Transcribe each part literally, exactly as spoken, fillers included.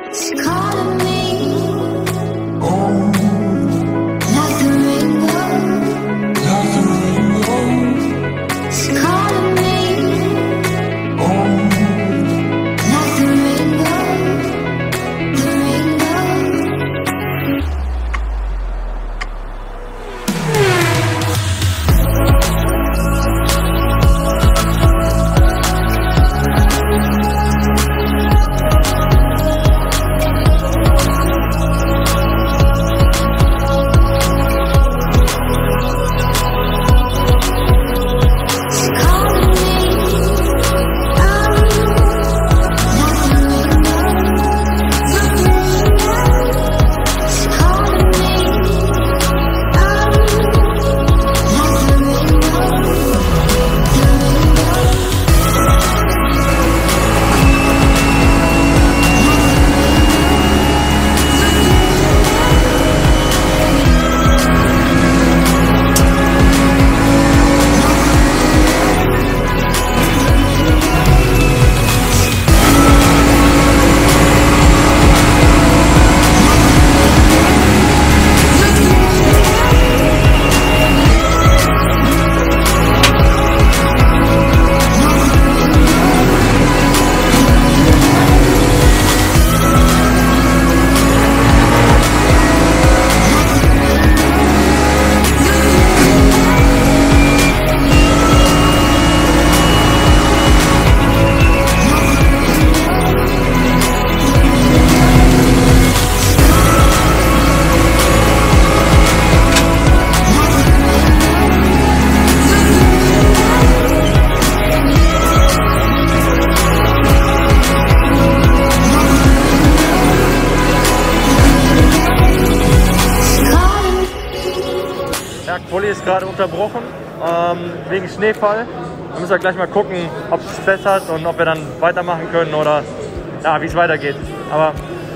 Quali ist gerade unterbrochen ähm, wegen Schneefall. Da müssen wir gleich mal gucken, ob es bessert und ob wir dann weitermachen können oder ja, wie es weitergeht. Aber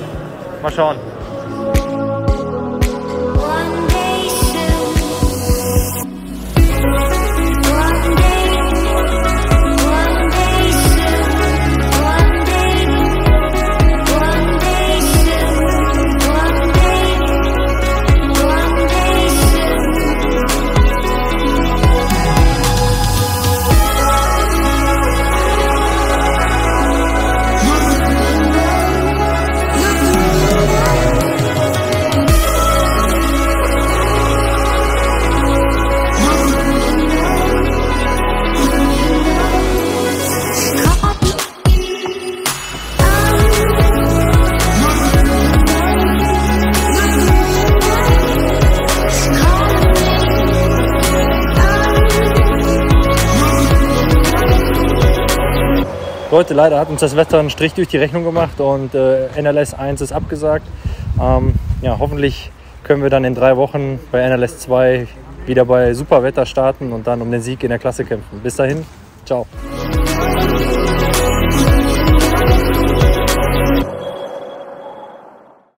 mal schauen. Leute, leider hat uns das Wetter einen Strich durch die Rechnung gemacht und äh, N L S eins ist abgesagt. Ähm, ja, hoffentlich können wir dann in drei Wochen bei N L S zwei wieder bei super Wetter starten und dann um den Sieg in der Klasse kämpfen. Bis dahin, ciao.